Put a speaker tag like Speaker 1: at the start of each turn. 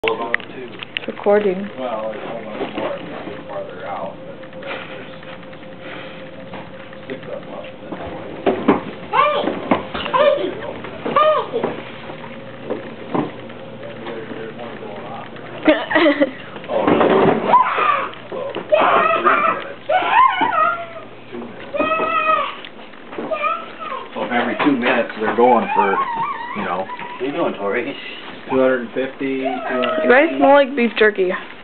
Speaker 1: It's recording.
Speaker 2: Well, it's almost more farther out, but there's 6 of them left. Hey! There's one going on. Oh, really? So if every 2 minutes they're going for, you know.
Speaker 3: What are you doing, Tori?
Speaker 2: 250, 250.
Speaker 1: You guys smell like beef jerky.